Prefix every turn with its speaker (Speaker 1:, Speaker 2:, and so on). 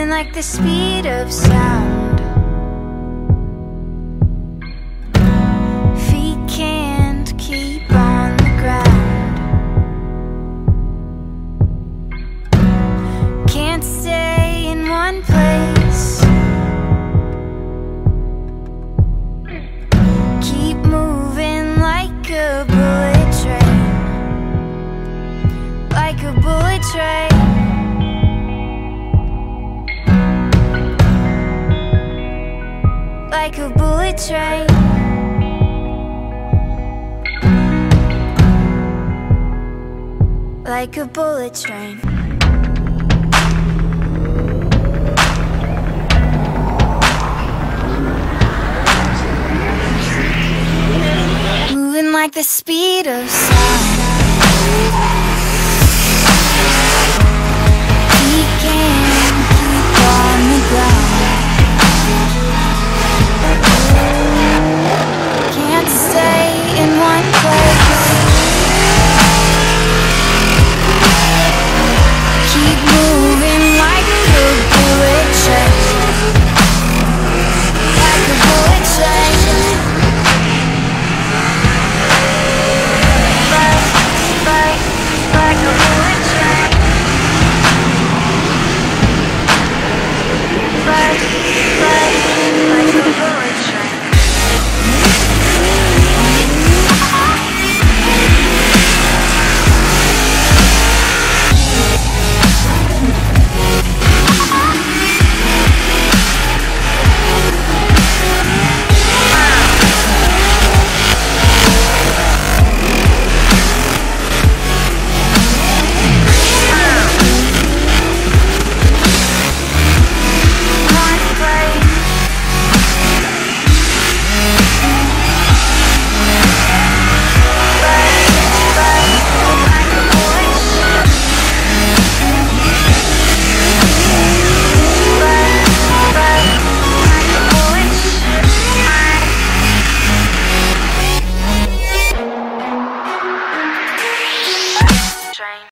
Speaker 1: moving like the speed of sound. Feet can't keep on the ground. Can't stay in one place. Keep moving like a bullet train. Like a bullet train. Like a bullet train. Like a bullet train. Moving like the speed of sound. We can't keep on the ground. Can't stay in one place. Keep moving like a bullet train. Like a bullet train. Like a bullet train. Like a bullet train. Train.